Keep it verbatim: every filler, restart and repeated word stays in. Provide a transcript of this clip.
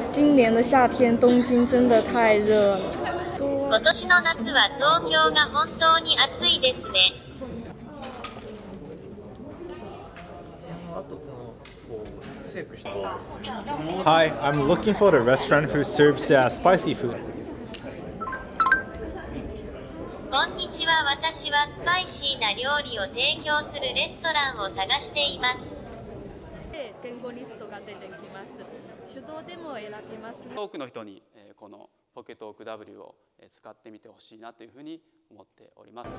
今年的夏天，东京真的太热了。 今年の夏は東京が本当に暑いですね。 Hi, I'm looking for the restaurant who serves uh, spicy food. こんにちは。私はスパイシーな料理を提供するレストランを探しています。 言語リストが出てきます。手動でも選びますね。 多くの人にこのポケトーク W を使ってみてほしいなというふうに思っております。